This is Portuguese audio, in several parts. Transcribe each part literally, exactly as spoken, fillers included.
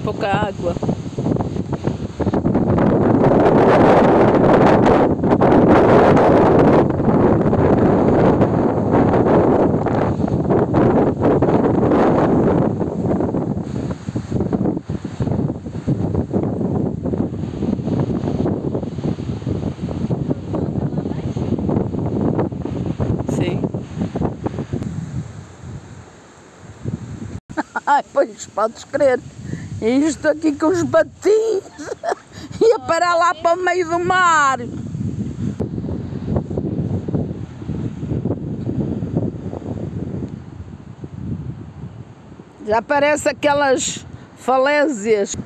pouca água. Sim. Ai, pois podes crer. Isto aqui com os patins ia parar lá para o meio do mar. Já parece aquelas falésias.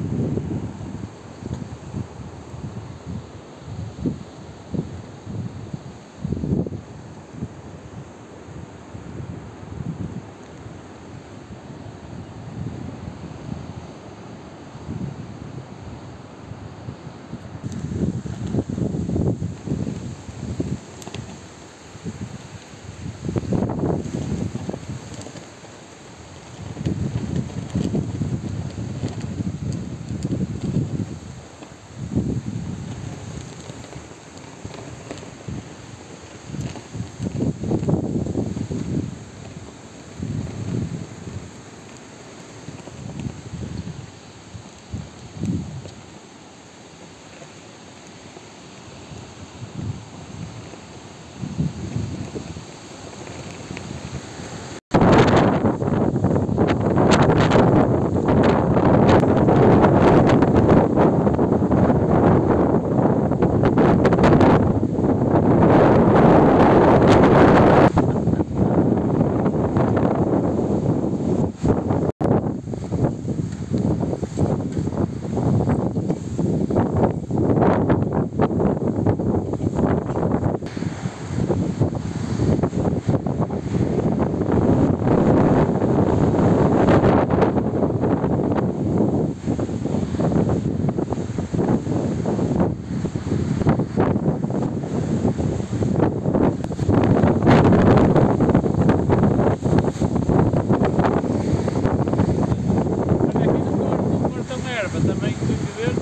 Também, ver.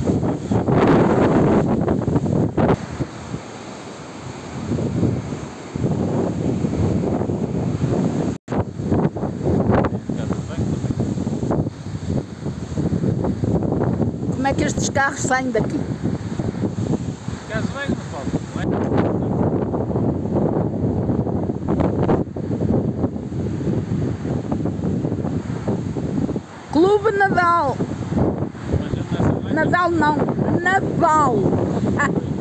Como é que estes carros saem daqui? Caso bem, não falta, não é? Clube Nadal. Nadal não, Naval.